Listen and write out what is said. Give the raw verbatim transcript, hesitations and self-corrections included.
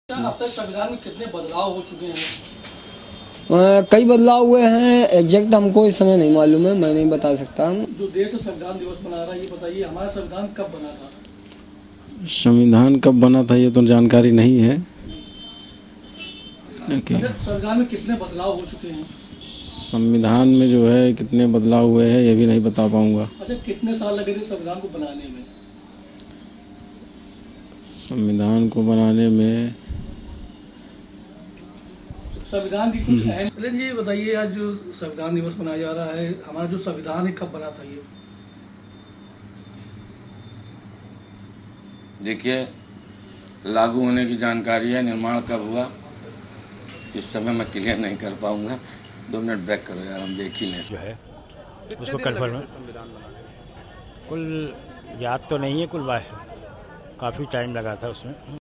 अब तक संविधान में कितने बदलाव हो चुके हैं? आ, कई बदलाव हुए हैं, एग्जैक्ट हमको इस समय नहीं मालूम है, मैं नहीं बता सकता। जो देश संविधान दिवस मना रहा है, ये बताइए हमारा संविधान कब बना था? संविधान कब बना था ये तो जानकारी नहीं है। अच्छा, संविधान में कितने बदलाव हो चुके हैं? संविधान में जो है कितने बदलाव हुए हैं ये भी नहीं बता पाऊंगा। अच्छा, कितने साल लगे थे संविधान को बनाने में? संविधान को बनाने में संविधान की कुछ अहम जी बताइए, आज जो संविधान दिवस मनाया जा रहा है, हमारा जो संविधान है कब बना था ये? देखिए, लागू होने की जानकारी है, निर्माण कब हुआ इस समय मैं क्लियर नहीं कर पाऊंगा। दो मिनट ब्रेक करो यार, हम देख ही नहीं जो है उसको कन्फर्म कुल याद तो नहीं है, कुल काफ़ी टाइम लगा था उसमें।